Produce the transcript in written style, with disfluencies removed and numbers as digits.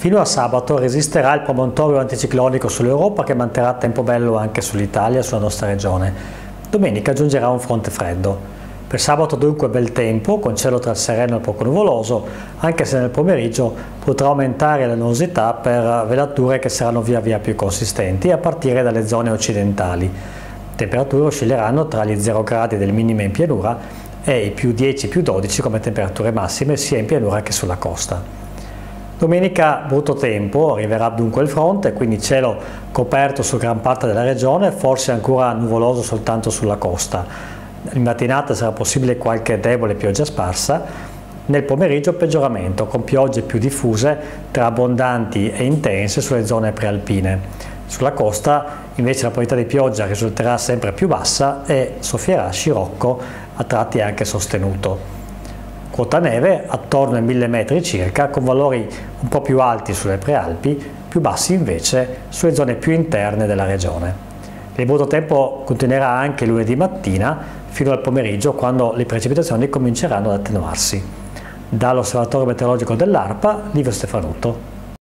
Fino a sabato resisterà il promontorio anticiclonico sull'Europa che manterrà tempo bello anche sull'Italia e sulla nostra regione. Domenica giungerà un fronte freddo. Per sabato dunque bel tempo, con cielo tra il sereno e poco nuvoloso, anche se nel pomeriggio potrà aumentare la nuvosità per velature che saranno via via più consistenti a partire dalle zone occidentali. Le temperature oscilleranno tra gli 0 gradi del minimo in pianura e i più 10, più 12 come temperature massime sia in pianura che sulla costa. Domenica brutto tempo, arriverà dunque il fronte, quindi cielo coperto su gran parte della regione, forse ancora nuvoloso soltanto sulla costa. In mattinata sarà possibile qualche debole pioggia sparsa, nel pomeriggio peggioramento con piogge più diffuse tra abbondanti e intense sulle zone prealpine. Sulla costa invece la probabilità di pioggia risulterà sempre più bassa e soffierà scirocco a tratti anche sostenuto. Quota neve attorno ai 1000 metri circa, con valori un po' più alti sulle prealpi, più bassi invece sulle zone più interne della regione. Il brutto tempo continuerà anche lunedì mattina fino al pomeriggio, quando le precipitazioni cominceranno ad attenuarsi. Dall'Osservatorio Meteorologico dell'ARPA, Livio Stefanuto.